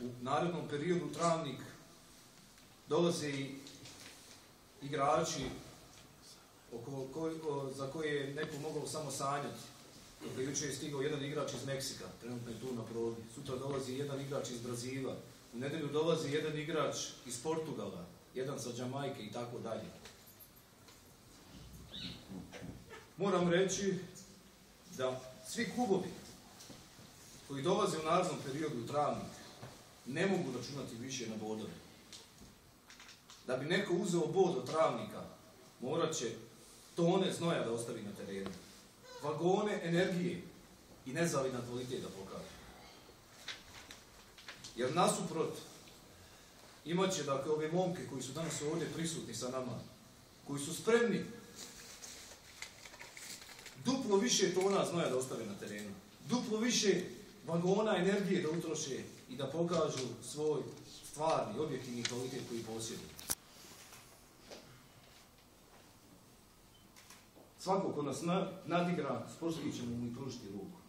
narednom periodu u Travnik dolaze i igrači za koje je neko mogao samo sanjati. Dakle, jučer je stigao jedan igrač iz Meksika, trenutno je tu na probi. Sutra dolazi jedan igrač iz Brazila. U nedelju dolazi jedan igrač iz Portugala, jedan sa Jamajke i tako dalje. Moram reći da svi klubovi koji dolaze u narednom periodu u Travnik ne mogu računati više na bodove. Da bi neko uzeo bod od Travnika, morat će tone znoja da ostavi na terenu, vagone energije i nezavidan kvalitet da pokaže. Jer nasuprot imat će dakle ove momke koji su danas ovdje prisutni sa nama, koji su spremni duplo više tona znoja da ostave na terenu, duplo više vagona energije da utroše i da pokažu svoj stvarni, objektivni kvalitet koji posjeduju. Svako ko nas nadigra, sportski ćemo mu i pružiti ruku.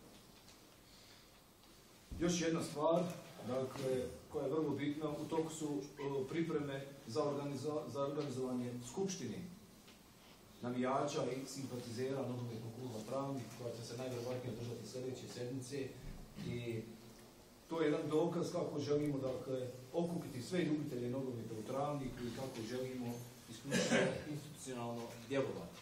Još jedna stvar, dakle, koja je vrlo bitna, u toku su pripreme za organizovanje skupštine navijača i simpatizera nogometnog kluba Travnik, koja će se najvjerovatnije održati sljedeće sedmice. I to je jedan dokaz kako želimo, dakle, okupiti sve ljubitelje nogometa u Travniku i kako želimo institucionalno djelovati.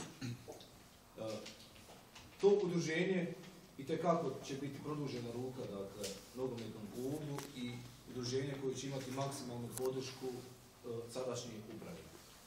To udruženje itekako će biti produžena ruka, dakle, nogometnom klubu i udruženje koje će imati maksimalnu podršku sadašnje uprave.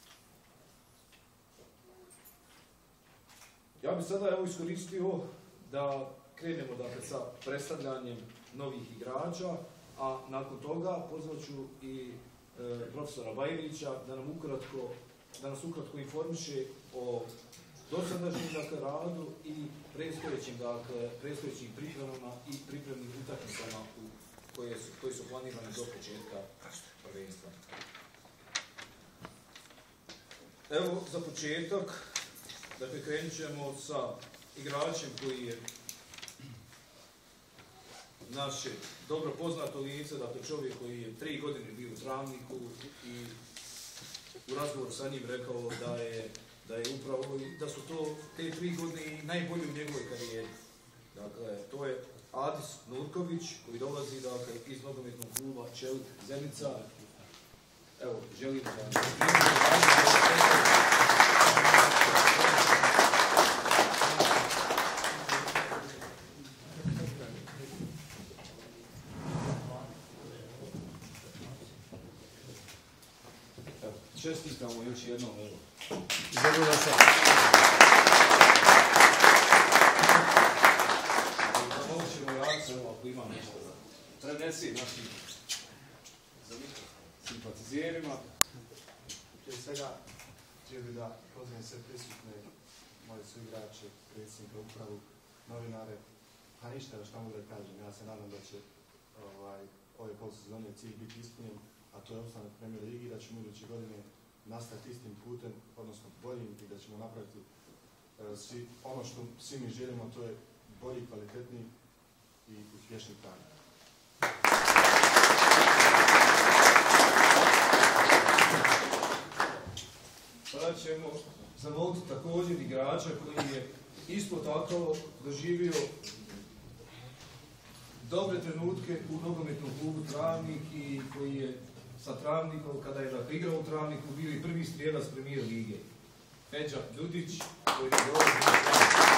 Ja bih sada iskoristio da krenemo, dakle, sa predstavljanjem novih igrača, a nakon toga pozvat ću i profesora Bajrića da nas ukratko informiše o dosadašnjem, dakle, radu i predstojećim pripremama i pripremnim utakmicama koje su planirane do početka prvenstva. Evo, za početak, dakle, krenut ćemo sa igračem koji je naše dobro poznato lice, dakle čovjek koji je 3 godine bio u Travniku i u razgovoru sa njim rekao da su to te 3 godine i najbolje u njegovoj karijeri. Dakle, to je Adis Nurković koji dolazi, dakle, iz nogometnog kluba Čelik Zenica. Evo, želim da... Čestitamo još jednom, evo. Zadovoljno sam. Zamolit ćemo Janca, evo, ako ima nešto da prenesi našim simpatizerima. Prije svega, htio bih da pozdravim sve prisutne, moje suigrače, predsjednika, upravu, novinare. Pa ništa, šta mogu da kažem, ja se nadam da će ove polusezone cilj biti ispunjen, a to je opstanak Premier Ligi, da ćemo iduće godine nastaviti istim putem, odnosno boljim, i da ćemo napraviti ono što svi mi želimo, to je bolji, kvalitetniji i uspješni Travnik. Sada ćemo zamoliti također igrača koji je isto tako doživio dobre trenutke u nogometnom klubu Travnik i koji je sa Travnikom, kada je igrao u Travniku, bio i prvi strijelac Premier lige. Peđa Ljudić, koji je dolazi na Travnik.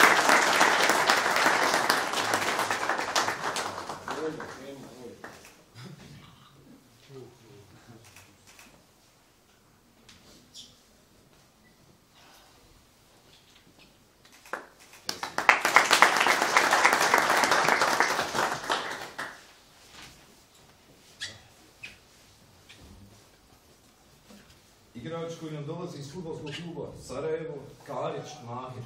Igrač koji nam dolazi iz fudbalskog kluba Sarajevo, Karić Mahir.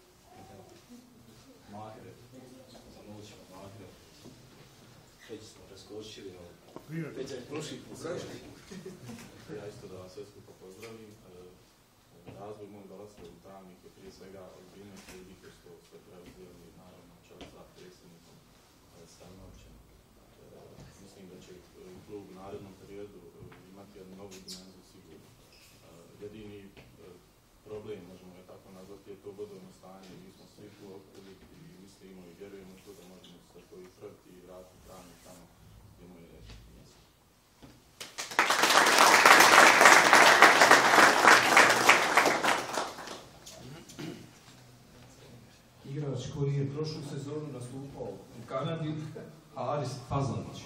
Mahir, zamolit ćemo Mahir. Već smo preskočili. Peđa je prošli put. Ja isto da vas sve skupa pozdravim. Razvoj moj dolaska u Travnik je prije svega ozbiljnost ljudi koji su sve preuzeli, naravno čovjek sa predsjednikom Stanovićem. Mislim da će klub u narednom periodu imati jednu novu dimenziju sigurno. Jedini problem, možemo ga tako nazvati, je to bodovno stanje. Mi smo svi tu okoli i mislimo i vjerujemo to da možemo se to ispraviti i vratiti Travnik tamo gdje mu je mjesto. Igrač koji je prošlu sezonu nastupao u Kanadi, Aris Fazlanić.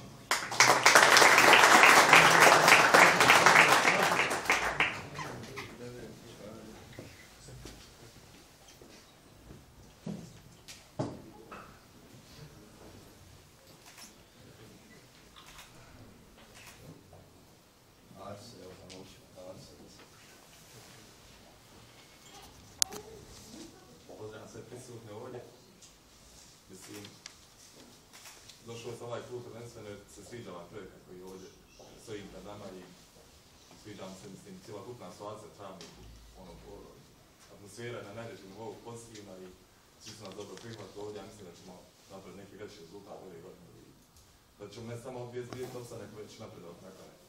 Pozdravljam sve prisutne ovdje. Mislim, došao sam ovaj klub prvenstveno jer se sviđa ovaj projekat koji je ovdje svojim pred nama i sviđa mi se, mislim, cijelokupna situacija Travniku, atmosfera je na najvećem nivou pozitivna i svi su nas dobro prihvatili ovdje, ja mislim da ćemo napraviti neki veći rezultat ove godine i da ćemo ne samo obvijesti topsa, nego već napredovati nakon nekako.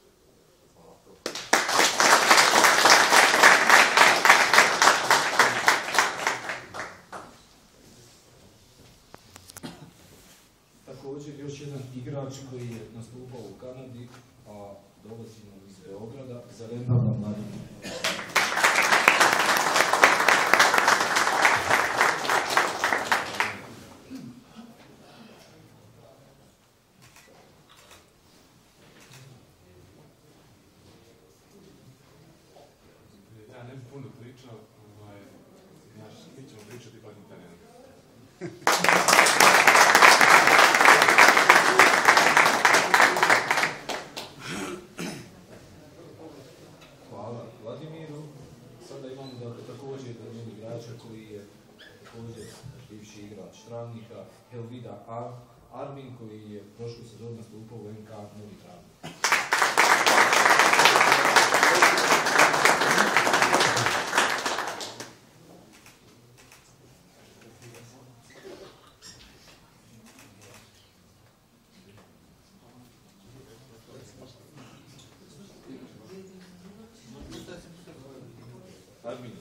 Također još jedan igrač koji je nastupao u Kanadi, a dolazi nam iz Beograda, Zarembana Mladen. Ja ne bih puno pričao, mi ćemo pričati ipak na terenu. Hvala Vladimiru. Sada imamo također jedan igrača koji je također bivši igrač Travnika, Helvida Armin, koji je prošlu sezonu nastupao u NK Novi Travnik. Armin,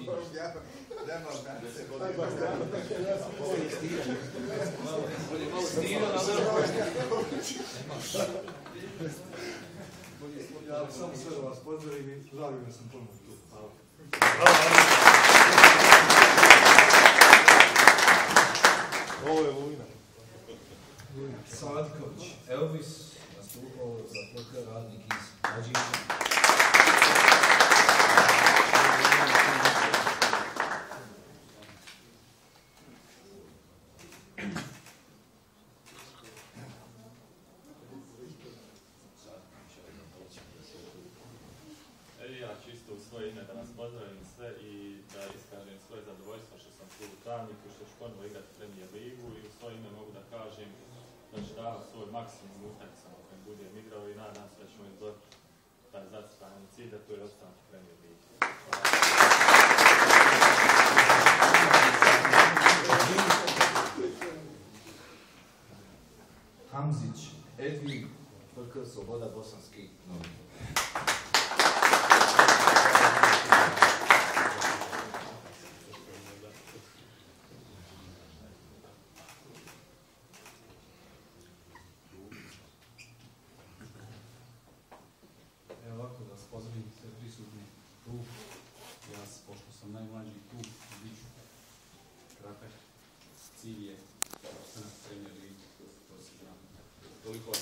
Ja samo sve da vas pozdravim i žalim da sam ponovno tu. Hvala. Ovo je Lujna. Sadković, Elvis, nastupao za FK Radnik iz Ađića. Ja ću isto u svoje ime da vas pozdravim sve i da iskažem svoje zadovoljstvo što sam tu u Travniku, što ću ponovo igrati Premier ligu i u svoje ime mogu da kažem da ću davati svoj maksimum utakmicama u kojem budem igrao i nadam se da ćemo izboriti taj zacrtani cilj, da to je ostanak u Premier ligi. Hamzić, Edvin, FK Sloboda Bosanski Novi. Evo ovako da vas pozdravim sve prisutni klub. Ja, pošto sam najmlađi klub, bit ću kratak. Cilj je ostanak Premier ligi. To se znam. Toliko